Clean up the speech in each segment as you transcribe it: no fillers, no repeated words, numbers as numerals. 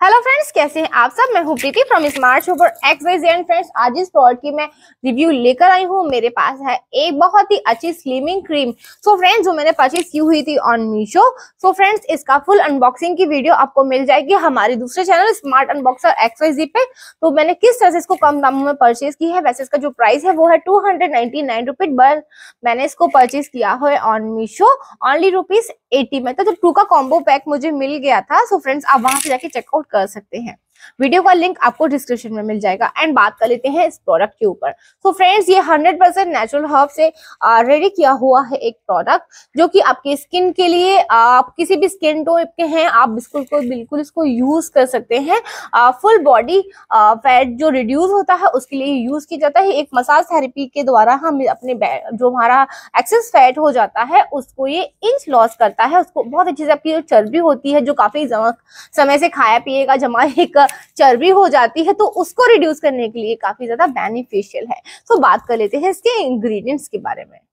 Hello friends, कैसे हैं आप सब। मैं हूं Preeti from smart shopper XYZ। Friends, आज इस प्रोडक्ट की मैं रिव्यू लेकर आई हूं। मेरे पास है एक बहुत ही अच्छी स्लिमिंग क्रीम। सो फ्रेंड्स, जो मैंने परचेज की हुई थी ऑन मीशो। सो फ्रेंड्स, इसका फुल अनबॉक्सिंग की वीडियो आपको मिल जाएगी हमारे दूसरे चैनल स्मार्ट अनबॉक्सर XYZ पे। तो मैंने किस तरह से इसको कम दामों में परचेज की है। वैसे इसका जो प्राइस है वो है 299 रुपीज, बट मैंने इसको परचेज किया है ऑन मीशो ओनली ₹80 में। तो 2 का कॉम्बो पैक मुझे मिल गया था। सो फ्रेंड्स, आप वहां से जाके चेकआउट कर सकते हैं। वीडियो का लिंक आपको डिस्क्रिप्शन में मिल जाएगा। एंड बात कर लेते हैं इस प्रोडक्ट के ऊपर। तो फ्रेंड्स, ये 100% नेचुरल हर्ब से रेडी किया हुआ है एक प्रोडक्ट, जो कि आपके स्किन के लिए, आप किसी भी स्किन टोन के हैं, आप बिल्कुल इसको यूज कर सकते हैं। फुल बॉडी फैट जो रिड्यूस होता है उसके लिए यूज किया जाता है। एक मसाज थेरेपी के द्वारा हम अपने जो हमारा एक्सेस फैट हो जाता है उसको ये इंच लॉस करता है। उसको बहुत अच्छे से, आपकी चर्बी होती है जो काफी समय से खाया पिएगा जमा एक चर्बी हो जाती है, तो उसको रिड्यूस करने के लिए काफी ज्यादा बेनिफिशियल है। तो बात कर लेते हैं इसके इंग्रेडिएंट्स के बारे में।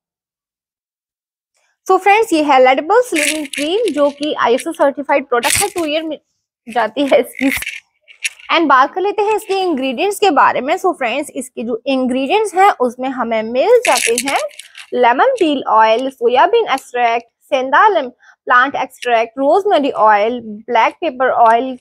तो फ्रेंड्स, ये है लेडेबल स्लिमिंग क्रीम, जो कि ISO सर्टिफाइड प्रोडक्ट है। 2 ईयर में जाती है इसकी। एंड बात कर लेते हैं इसके इंग्रेडिएंट्स के बारे में। सो फ्रेंड्स, इसके जो इंग्रेडिएंट्स हैं उसमें हमें मिल जाते हैं lemon peel oil, soybean extract, सेंधा plant extract, rosemary oil, black pepper oil.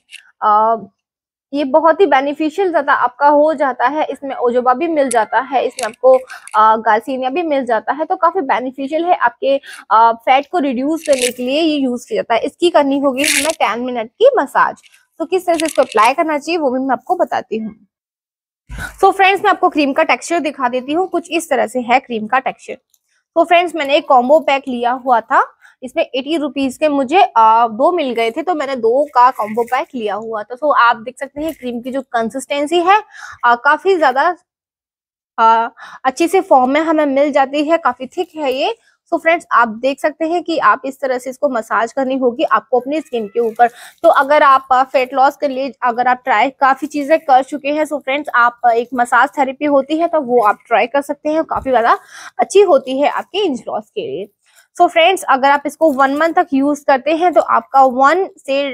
ये बहुत ही बेनिफिशियल ज्यादा आपका हो जाता है। इसमें ओजोबा भी मिल जाता है, इसमें आपको गार्सिनिया भी मिल जाता है। तो काफी बेनिफिशियल है, आपके फैट को रिड्यूस करने के लिए ये यूज किया जाता है। इसकी करनी होगी हमें 10 मिनट की मसाज। तो किस तरह से इसको अप्लाई करना चाहिए वो भी मैं आपको बताती हूँ। सो फ्रेंड्स, मैं आपको क्रीम का टेक्सचर दिखा देती हूँ। कुछ इस तरह से है क्रीम का टेक्सचर। तो फ्रेंड्स, मैंने एक कॉम्बो पैक लिया हुआ था। इसमें 80 रुपीज के मुझे 2 मिल गए थे, तो मैंने 2 का कॉम्बो पैक लिया हुआ था। तो आप देख सकते हैं क्रीम की जो कंसिस्टेंसी है काफी ज्यादा अच्छी से फॉर्म में हमें मिल जाती है। काफी थिक है ये। सो फ्रेंड्स, आप देख सकते हैं कि आप इस तरह से इसको मसाज करनी होगी आपको अपनी स्किन के ऊपर। तो अगर आप फेट लॉस के लिए अगर आप ट्राई काफी चीजें कर चुके हैं, सो फ्रेंड्स, आप एक मसाज थेरेपी होती है तो वो आप ट्राई कर सकते हैं। काफी ज्यादा अच्छी होती है आपके इंच लॉस के लिए। सो फ्रेंड्स, अगर आप इसको 1 मंथ तक यूज करते हैं तो आपका 1 से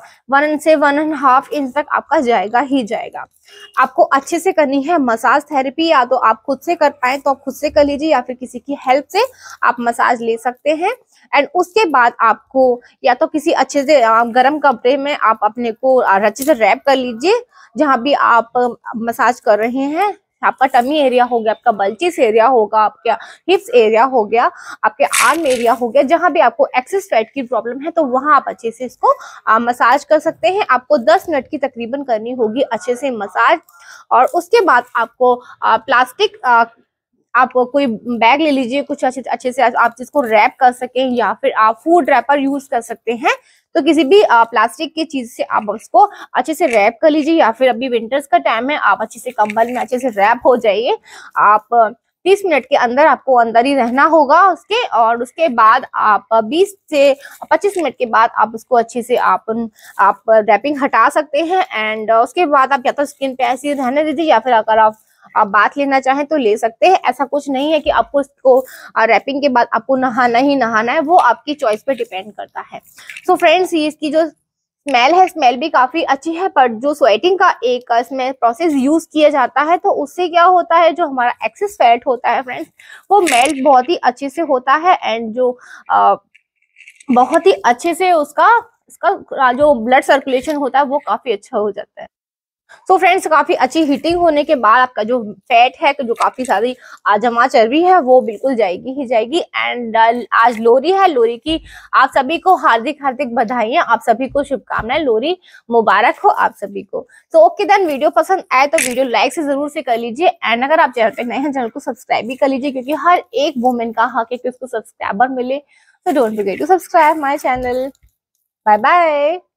1.5 इंच तक आपका जाएगा ही जाएगा। आपको अच्छे से करनी है मसाज थेरेपी। या तो आप खुद से कर पाए तो आप खुद से कर लीजिए, या फिर किसी की हेल्प से आप मसाज ले सकते हैं। एंड उसके बाद आपको या तो किसी अच्छे से गर्म कपड़े में आप अपने को अच्छे से रैप कर लीजिए, जहां भी आप मसाज कर रहे हैं। आपका टमी एरिया हो गया, आपका बल्चिस एरिया होगा, आपका हिप्स एरिया हो गया, आपके आर्म एरिया हो गया, जहां भी आपको एक्सेस फैट की प्रॉब्लम है तो वहां आप अच्छे से इसको मसाज कर सकते हैं। आपको 10 मिनट की तकरीबन करनी होगी अच्छे से मसाज। और उसके बाद आपको प्लास्टिक आप कोई बैग ले लीजिए, कुछ अच्छे से आप जिसको रैप कर सकें, या फिर आप फूड रैपर यूज कर सकते हैं। तो किसी भी प्लास्टिक की चीज से आप उसको अच्छे से रैप कर लीजिए, या फिर अभी विंटर्स का टाइम है, आप अच्छे से कंबल में अच्छे से रैप हो जाइए। आप 30 मिनट के अंदर आपको अंदर ही रहना होगा उसके। और उसके बाद आप 20 से 25 मिनट के बाद आप उसको अच्छे से आप रैपिंग हटा सकते हैं। एंड उसके बाद आप या तो स्किन पे ऐसे रहने दीजिए, या फिर अगर आप बात लेना चाहें तो ले सकते हैं। ऐसा कुछ नहीं है कि आपको इसको रैपिंग के बाद आपको नहाना ही नहाना है, वो आपकी चॉइस पे डिपेंड करता है। सो फ्रेंड्स, ये इसकी जो स्मेल है, स्मेल भी काफी अच्छी है। पर जो स्वेटिंग का एक इसमें प्रोसेस यूज किया जाता है, तो उससे क्या होता है, जो हमारा एक्सेस फैट होता है फ्रेंड्स, वो मेल्ट बहुत ही अच्छे से होता है। एंड जो बहुत ही अच्छे से इसका जो ब्लड सर्कुलेशन होता है वो काफी अच्छा हो जाता है। तो फ्रेंड्स, काफी अच्छी हीटिंग होने के बाद आपका जो फैट है, जो काफी सारी जमा चर्बी है, वो बिल्कुल जाएगी ही जाएगी। एंड आज लोहरी है। लोहरी की आप सभी को हार्दिक हार्दिक बधाइयां, आप सभी को शुभकामनाएं। लोहरी मुबारक हो आप सभी को। तो ओके देन, वीडियो पसंद आए तो वीडियो लाइक से जरूर से कर लीजिए। एंड अगर आप चैनल पे नए हैं, चैनल को सब्सक्राइब भी कर लीजिए, क्योंकि हर एक वुमेन का हक है कि उसको सब्सक्राइबर मिले। तो don't forget to subscribe my channel. Bye bye.